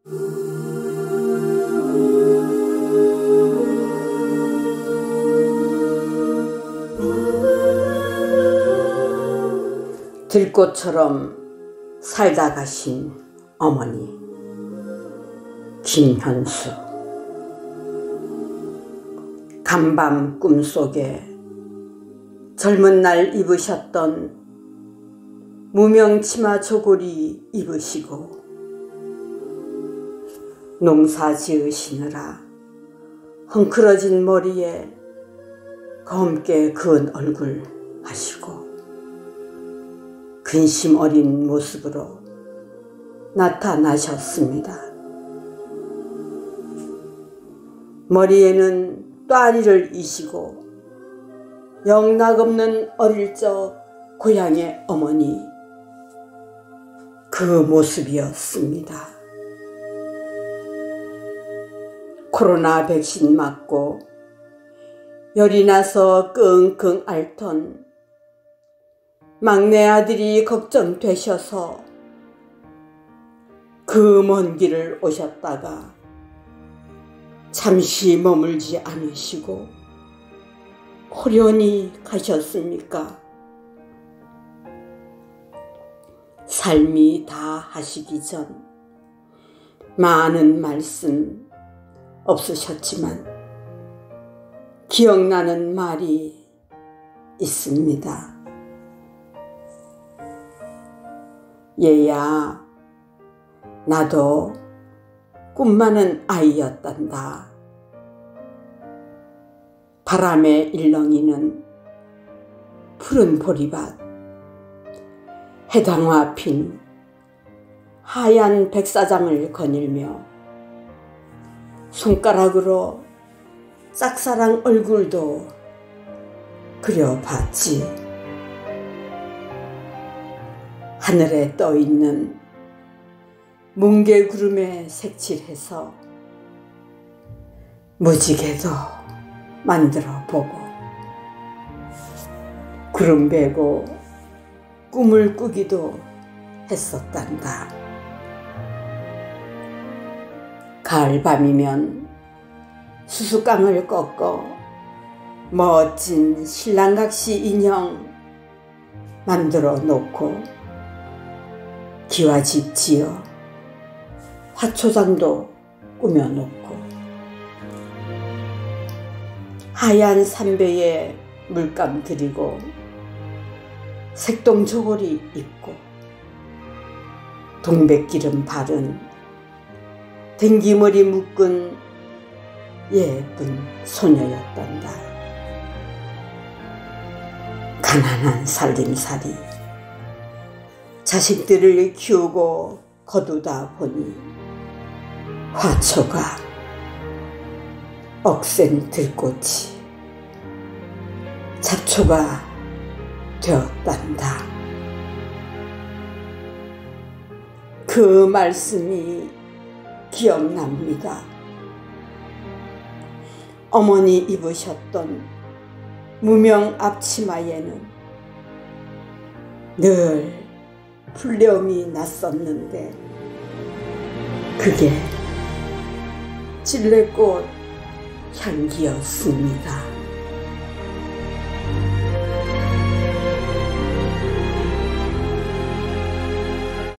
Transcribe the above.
들꽃처럼 살다 가신 어머니 김현수. 간밤 꿈속에 젊은 날 입으셨던 무명 치마 조골이 입으시고 농사 지으시느라 헝클어진 머리에 검게 그은 얼굴 하시고 근심 어린 모습으로 나타나셨습니다. 머리에는 또아리를 이시고 영락없는 어릴 적 고향의 어머니, 그 모습이었습니다. 코로나 백신 맞고 열이 나서 끙끙 앓던 막내 아들이 걱정되셔서 그 먼 길을 오셨다가 잠시 머물지 않으시고 호련히 가셨습니까? 삶이 다 하시기 전 많은 말씀 없으셨지만 기억나는 말이 있습니다. 얘야, 나도 꿈 많은 아이였단다. 바람에 일렁이는 푸른 보리밭, 해당화 핀 하얀 백사장을 거닐며 손가락으로 짝사랑 얼굴도 그려봤지. 하늘에 떠있는 뭉게구름에 색칠해서 무지개도 만들어보고 구름 베고 꿈을 꾸기도 했었단다. 가을밤이면 수수깡을 꺾어 멋진 신랑각시 인형 만들어 놓고 기와집 지어 화초장도 꾸며놓고 하얀 삼배에 물감 들이고 색동저고리 입고 동백기름 바른 댕기머리 묶은 예쁜 소녀였단다. 가난한 살림살이 자식들을 키우고 거두다 보니 화초가 억센 들꽃이 잡초가 되었단다. 그 말씀이 기억납니다. 어머니 입으셨던 무명 앞치마에는 늘 풀려움이 났었는데 그게 찔레꽃 향기였습니다.